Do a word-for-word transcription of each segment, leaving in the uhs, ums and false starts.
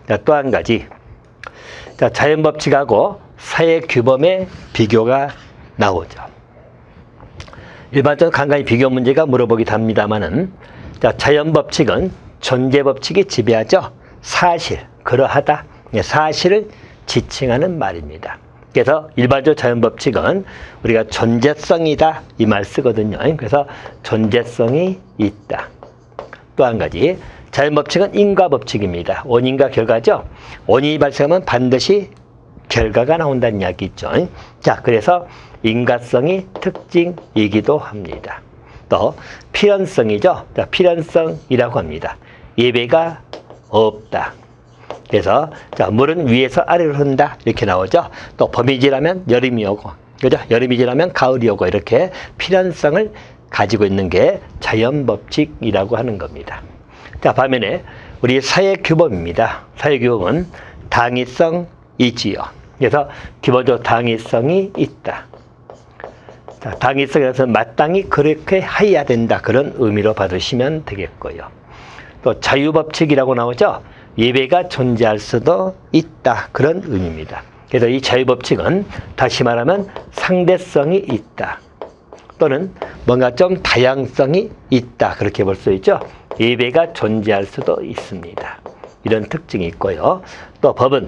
자, 또 한 가지. 자, 자연법칙하고 사회규범의 비교가 나오죠. 일반적으로 간간히 비교 문제가 물어보기도 합니다만은, 자, 자연법칙은 존재법칙이 지배하죠. 사실, 그러하다. 사실을 지칭하는 말입니다. 그래서 일반적으로 자연법칙은 우리가 존재성이다 이 말 쓰거든요. 그래서 존재성이 있다. 또 한 가지, 자연법칙은 인과법칙입니다. 원인과 결과죠. 원인이 발생하면 반드시 결과가 나온다는 이야기 있죠. 자, 그래서 인과성이 특징이기도 합니다. 또 필연성이죠. 자, 필연성이라고 합니다. 예외가 없다. 그래서 자, 물은 위에서 아래로 흐른다 이렇게 나오죠. 또 봄이 지나면 여름이 오고, 그죠? 여름이 지나면 가을이 오고, 이렇게 필연성을 가지고 있는 게 자연법칙이라고 하는 겁니다. 자, 반면에 우리 사회규범입니다. 사회규범은 당위성이지요. 그래서 기본적으로 당위성이 있다. 자, 당위성에서 마땅히 그렇게 해야 된다, 그런 의미로 받으시면 되겠고요. 또 자유법칙이라고 나오죠. 예외가 존재할 수도 있다, 그런 의미입니다. 그래서 이 자유법칙은 다시 말하면 상대성이 있다, 또는 뭔가 좀 다양성이 있다, 그렇게 볼 수 있죠. 예외가 존재할 수도 있습니다. 이런 특징이 있고요. 또 법은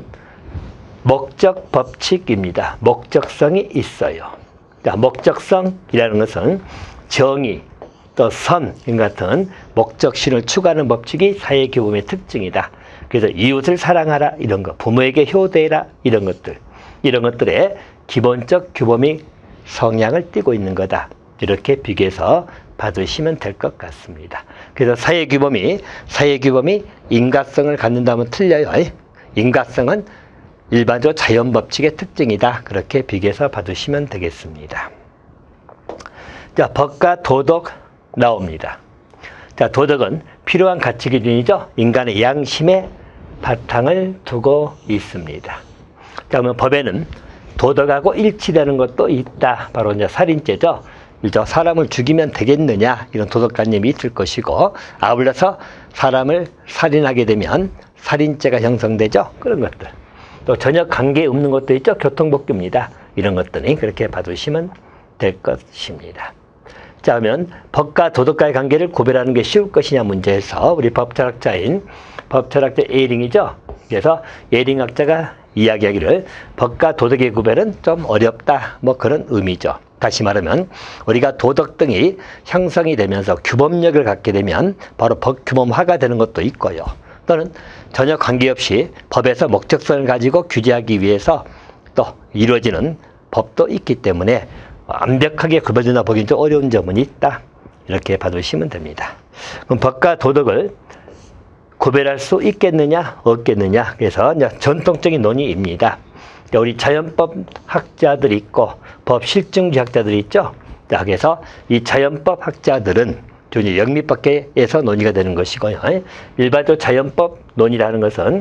목적 법칙입니다. 목적성이 있어요. 그러니까 목적성이라는 것은 정의, 또 선 같은 목적신을 추구하는 법칙이 사회규범의 특징이다. 그래서 이웃을 사랑하라 이런 것, 부모에게 효대해라 이런 것들, 이런 것들의 기본적 규범이 성향을 띠고 있는 거다. 이렇게 비교해서 받으시면 될 것 같습니다. 그래서 사회규범이 사회규범이 인과성을 갖는다면 틀려요. 인과성은 일반적으로 자연법칙의 특징이다. 그렇게 비교해서 받으시면 되겠습니다. 자, 법과 도덕 나옵니다. 자, 도덕은 필요한 가치 기준이죠. 인간의 양심의 바탕을 두고 있습니다. 자, 그러면 법에는 도덕하고 일치되는 것도 있다. 바로 이제 살인죄죠. 일조 사람을 죽이면 되겠느냐, 이런 도덕관념이 있을 것이고, 아울러서 사람을 살인하게 되면 살인죄가 형성되죠. 그런 것들. 또 전혀 관계 없는 것도 있죠. 교통법규입니다. 이런 것들이 그렇게 봐두시면 될 것입니다. 자, 그러면 법과 도덕과의 관계를 구별하는 게 쉬울 것이냐 문제에서 우리 법철학자인 법철학자 예링이죠. 그래서 예링학자가 이야기하기를 법과 도덕의 구별은 좀 어렵다, 뭐 그런 의미죠. 다시 말하면 우리가 도덕 등이 형성이 되면서 규범력을 갖게 되면 바로 법규범화가 되는 것도 있고요. 또는 전혀 관계없이 법에서 목적성을 가지고 규제하기 위해서 또 이루어지는 법도 있기 때문에 완벽하게 구별된다 보기는 좀 어려운 점은 있다. 이렇게 봐두시면 됩니다. 그럼 법과 도덕을 구별할 수 있겠느냐 없겠느냐, 그래서 이제 전통적인 논의입니다. 우리 자연법 학자들이 있고 법 실증주의 학자들이 있죠. 자, 그래서 이 자연법 학자들은 주로 영미법계에서 논의가 되는 것이고요. 일반적으로 자연법 논의라는 것은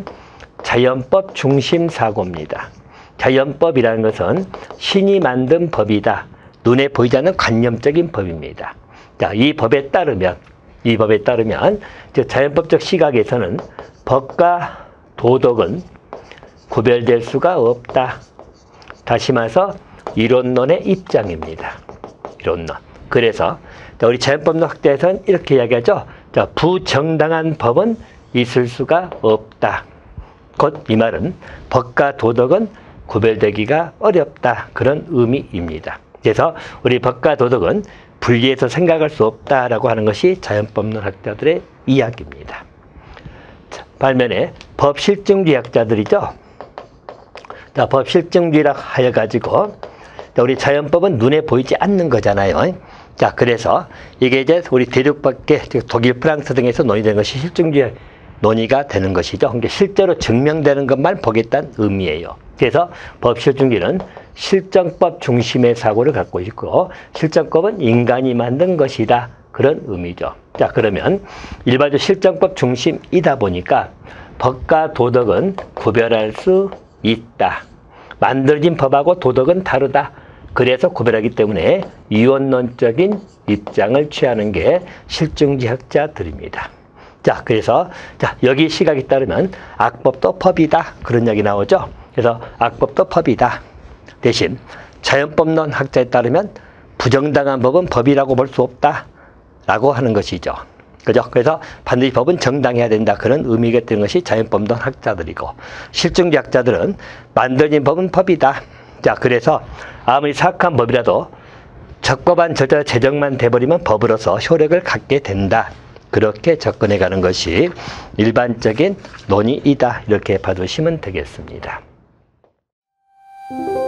자연법 중심 사고입니다. 자연법이라는 것은 신이 만든 법이다. 눈에 보이지 않는 관념적인 법입니다. 자, 이 법에 따르면 이 법에 따르면 자연법적 시각에서는 법과 도덕은 구별될 수가 없다. 다시 말해서 이론론의 입장입니다. 이론론. 그래서 우리 자연법론 학자에서는 이렇게 이야기하죠. 자, 부정당한 법은 있을 수가 없다. 곧 이 말은 법과 도덕은 구별되기가 어렵다. 그런 의미입니다. 그래서 우리 법과 도덕은 분리해서 생각할 수 없다라고 하는 것이 자연법론 학자들의 이야기입니다. 자, 반면에 법실증주의 학자들이죠. 자, 법실증주의라고 하여가지고 우리 자연법은 눈에 보이지 않는 거잖아요. 자, 그래서 이게 이제 우리 대륙밖에 독일, 프랑스 등에서 논의되는 것이 실증주의 논의가 되는 것이죠. 그러니까 실제로 증명되는 것만 보겠다는 의미예요. 그래서 법실증주의는 실정법 중심의 사고를 갖고 있고, 실정법은 인간이 만든 것이다. 그런 의미죠. 자, 그러면 일반적으로 실정법 중심이다 보니까 법과 도덕은 구별할 수 있다. 만들어진 법하고 도덕은 다르다. 그래서 구별하기 때문에 이원론적인 입장을 취하는 게 실증주의 학자들입니다. 자, 그래서 자, 여기 시각에 따르면 악법도 법이다. 그런 얘기 나오죠. 그래서 악법도 법이다. 대신 자연법론 학자에 따르면 부정당한 법은 법이라고 볼 수 없다. 라고 하는 것이죠. 그죠? 그래서 반드시 법은 정당해야 된다. 그런 의미가 되는 것이 자연법론 학자들이고, 실증주의학자들은 만들어진 법은 법이다. 자, 그래서 아무리 사악한 법이라도 적법한 절차 제정만 돼버리면 법으로서 효력을 갖게 된다. 그렇게 접근해 가는 것이 일반적인 논의이다. 이렇게 봐두시면 되겠습니다.